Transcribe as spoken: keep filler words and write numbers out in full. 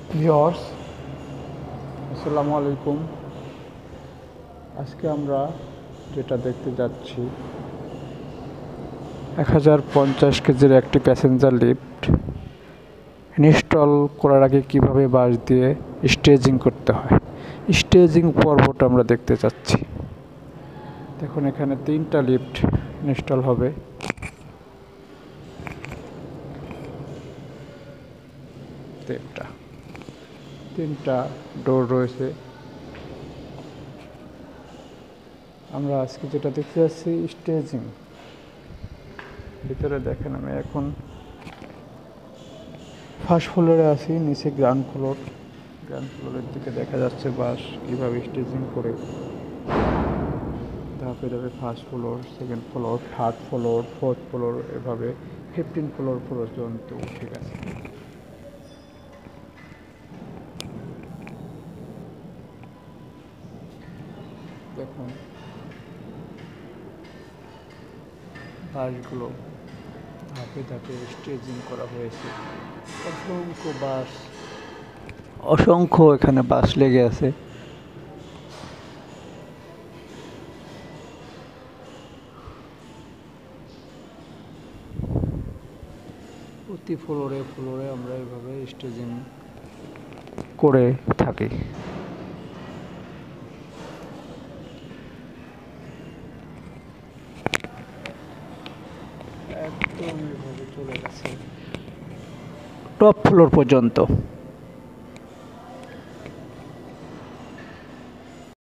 Viewers, আসসালামু আলাইকুম। আজকে আমরা যেটা দেখতে যাচ্ছি, এক হাজার পঞ্চাশ কেজির একটি প্যাসেঞ্জার লিফট ইনস্টল করার আগে কীভাবে বাঁশ দিয়ে স্টেজিং করতে হয়, স্টেজিং পর্বটা আমরা দেখতে যাচ্ছি। দেখুন, এখানে তিনটা লিফট ইনস্টল হবে। তিনটা তিনটা ডোর রয়েছে। আমরা আজকে যেটা দেখতে যাচ্ছি স্টেজিং। ভিতরে দেখেন, আমি এখন ফার্স্ট ফ্লোরে আছি, নিচে গ্রাউন্ড ফ্লোর। গ্রাউন্ড ফ্লোরের দিকে দেখা যাচ্ছে বাস কীভাবে স্টেজিং করে ধাপে ধাপে first floor, second floor, third floor, fourth floor, এভাবে ফিফটিন ফ্লোর পর্যন্ত উঠে গেছে। দেখুন, বাসগুলো ধাপে ধাপে স্টেজিং করা হয়েছে। অসংখ্য বাস অসংখ্য এখানে বাস লেগে আছে। প্রতি ফ্লোরে ফ্লোরে আমরা এভাবে স্টেজিং করে থাকি। একদম এভাবে চলে গেছে টপ ফ্লোর পর্যন্ত।